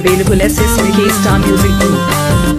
available at SMK Star Music Group.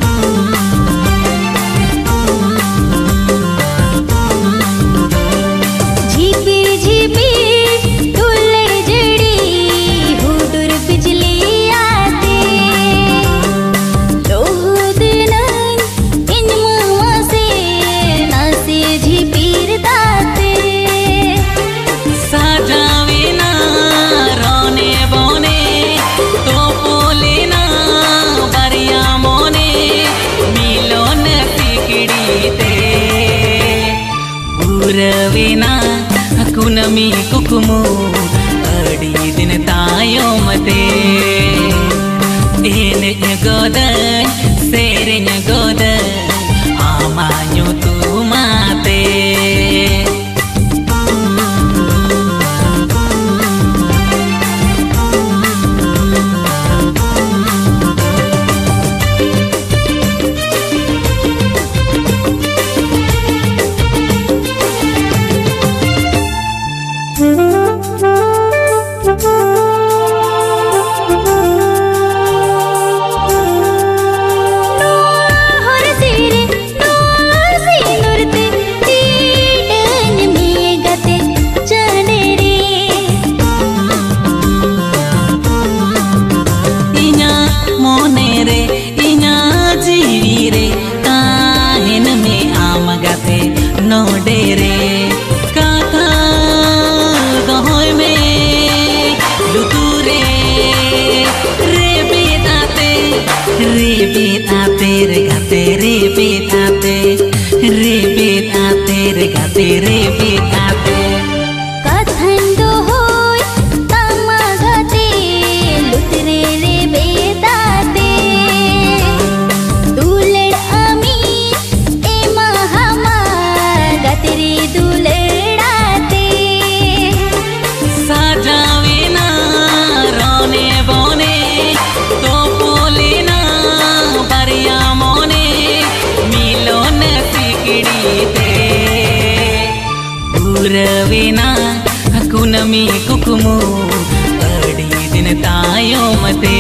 Raveena कुनमी कुकुमु अड़ी दिन तायो मते इन गोद सेरिन गोद आमान्यो तू माते तेरे बेटाते कथन दो होय तमा गते लुतरे रे बेदाते दुलड़ अमी एमा हमा गतरे दुलड़ाते साजावे ना रोने बोने तो बोले ना बरिया मोने मिलोन सिकड़ी ते रवीना कुनमी कुकुमु अड़ी दिन तायो मते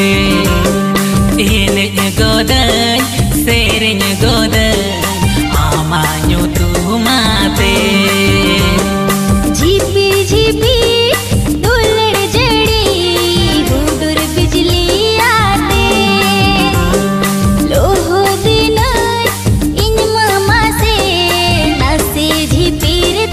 इन गोद सेरिन गोद आमान्यो तू माते झिपी झिपी दुलड़ जड़ी हुडुर बिजली आते लोहो दिन इन मामा से नसे झिपी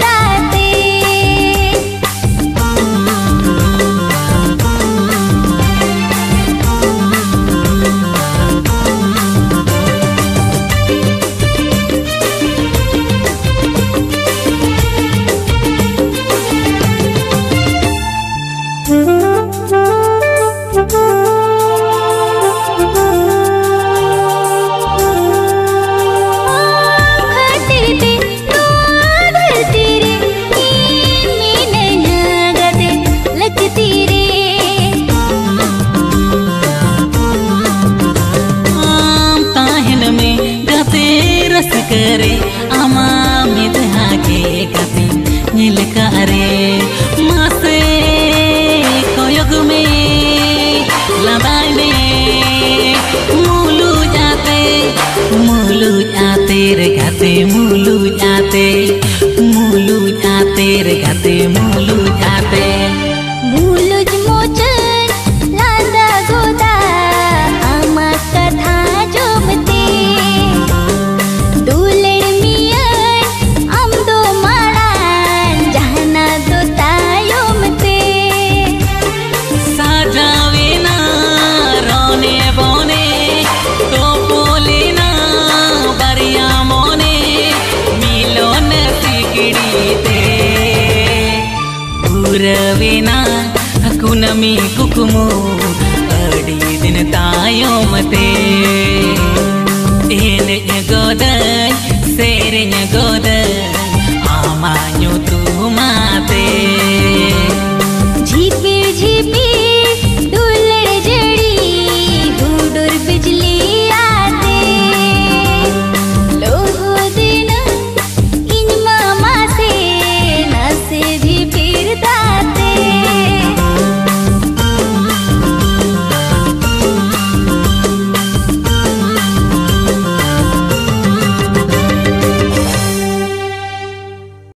करे आमा मिधा के कते नीलकारे मासे कोयोग में लदाई में मुलु जाते रे गाते मुलु जाते रे गाते मुलु जाते मुलुज मोचन लादा गोदा आमा कथा जोमते रवीना कुनमी कुकुमु अड़ी दिन तायो मते इन गोद सेरिन गोद आमान्यो तू माते